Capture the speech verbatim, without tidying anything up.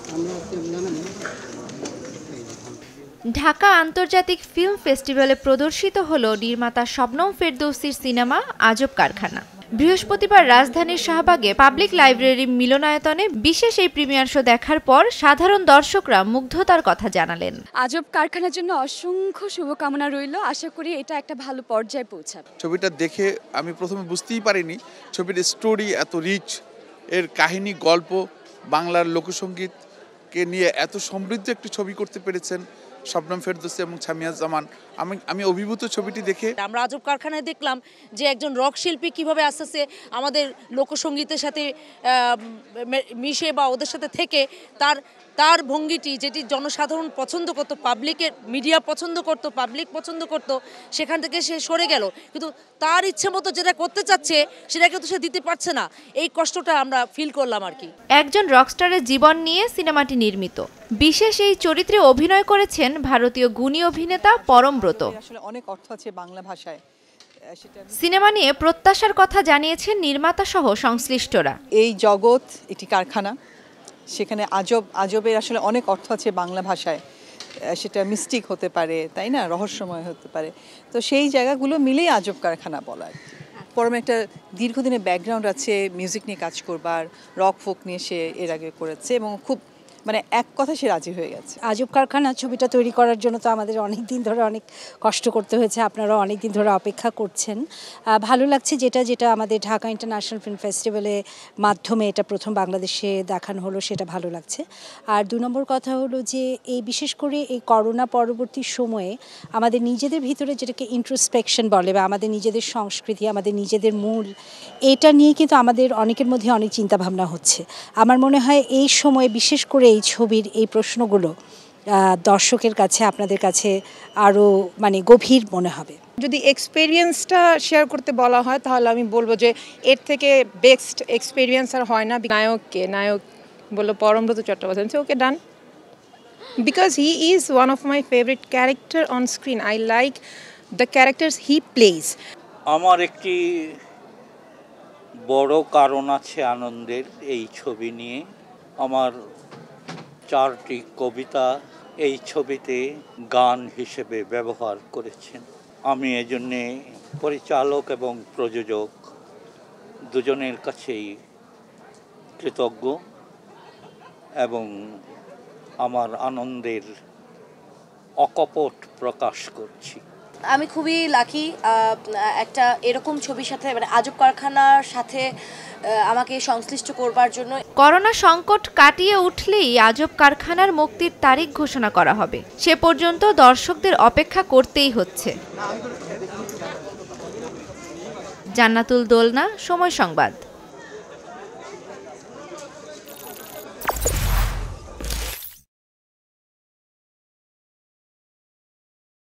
ঢাকা আন্তর্জাতিক ফিল্ম ফেস্টিভ্যালে প্রদর্শিত হল নির্মাতা শবনম ফেরদৌসির সিনেমা আজব কারখানা। বৃহস্পতিবার রাজধানীর শাহবাগে পাবলিক লাইব্রেরি মিলনায়তনে বিশেষ এই প্রিমিয়ার শো দেখার পর সাধারণ দর্শকরা মুগ্ধতার কথা জানালেন। আজব কারখানার জন্য অসংখ্য শুভকামনা রইল। আশা করি এটা একটা ভালো পর্যায়ে পৌঁছাবে। ছবিটা দেখে আমি প্রথমে বুঝতেই পারিনি ছবির স্টোরি এত রিচ, এর কাহিনী, গল্প, বাংলার লোকসঙ্গীতকে নিয়ে এত সমৃদ্ধ একটি ছবি করতে পেরেছেন শবনম ফেরদৌসি এবং ছামিয়া জামান। আমি আমি অভিভূত ছবিটি দেখে। আমরা আজব কারখানায় দেখলাম যে একজন রক শিল্পী কিভাবে আস্তে আস্তে আমাদের লোকসঙ্গীতের সাথে মিশে বা ওদের সাথে থেকে তার তার ভঙ্গিটি যেটি জনসাধারণ পছন্দ করতো, পাবলিকের মিডিয়া পছন্দ করতো, পাবলিক পছন্দ করতো, সেখান থেকে সে সরে গেল। কিন্তু তার ইচ্ছে মতো যেটা করতে চাচ্ছে সেটা কিন্তু সে দিতে পারছে না। এই কষ্টটা আমরা ফিল করলাম আর কি। একজন রকস্টারের জীবন নিয়ে সিনেমাটি নির্মিত। বিশেষ এই চরিত্রে অভিনয় করেছেন ভারতীয় গুণী অভিনেতা পরমব্রত। আসলে অনেক অর্থ আছে বাংলা ভাষায়। সিনেমা নিয়ে প্রত্যাশার কথা জানিয়েছেন নির্মাতা সহ সংশ্লিষ্টরা। এই জগৎ একটি কারখানা, সেখানে আজব আজবের আসলে অনেক অর্থ আছে বাংলা ভাষায়। সেটা মিস্টিক হতে পারে, তাই না, রহস্যময় হতে পারে। তো সেই জায়গাগুলো মিলেই আজব কারখানা বলা। পরম একটা দীর্ঘদিনের ব্যাকগ্রাউন্ড আছে মিউজিক নিয়ে কাজ করবার, রক ফোক নিয়ে সে এর আগে করেছে এবং খুব মানে এক কথা সে রাজি হয়ে গেছে। আজব কারখানা ছবিটা তৈরি করার জন্য তো আমাদের অনেক দিন ধরে অনেক কষ্ট করতে হয়েছে, আপনারা অনেক দিন ধরে অপেক্ষা করছেন। ভালো লাগছে যেটা যেটা আমাদের ঢাকা ইন্টারন্যাশনাল ফিল্ম ফেস্টিভ্যালে মাধ্যমে এটা প্রথম বাংলাদেশে দেখানো হলো, সেটা ভালো লাগছে। আর দু নম্বর কথা হলো যে এই বিশেষ করে এই করোনা পরবর্তী সময়ে আমাদের নিজেদের ভিতরে যেটাকে ইন্ট্রোস্পেকশন বলে বা আমাদের নিজেদের সংস্কৃতি, আমাদের নিজেদের মূল, এটা নিয়ে কিন্তু আমাদের অনেকের মধ্যে অনেক চিন্তাভাবনা হচ্ছে। আমার মনে হয় এই সময়ে বিশেষ করে এই ছবির এই প্রশ্নগুলো দর্শকের কাছে, আপনাদের কাছে আরও মানে গভীর মনে হবে। যদি এক্সপেরিয়েন্সটা শেয়ার করতে বলা হয় তাহলে আমি বলবো যে এর থেকে বেস্ট এক্সপেরিয়েন্স আর হয় না। নায়ককে নায়ক বললো Parambrata Chattopadhyay, okay done, because he is one of my favourite character on screen. I like the characters he plays. আমার একটি বড় কারণ আছে আনন্দের এই ছবি নিয়ে। আমার চারটি কবিতা এই ছবিতে গান হিসেবে ব্যবহার করেছেন। আমি এজন্যে পরিচালক এবং প্রযোজক দুজনের কাছেই কৃতজ্ঞ এবং আমার আনন্দের অকপট প্রকাশ করছি। আমি খুবই লাকি একটা এরকম ছবির সাথে, মানে আজব কারখানার সাথে আমাকে সংশ্লিষ্ট করবার জন্য। করোনা সংকট কাটিয়ে উঠলেই আজব কারখানার মুক্তির তারিখ ঘোষণা করা হবে। সে পর্যন্ত দর্শকদের অপেক্ষা করতেই হচ্ছে। জান্নাতুল দোলনা, সময় সংবাদ।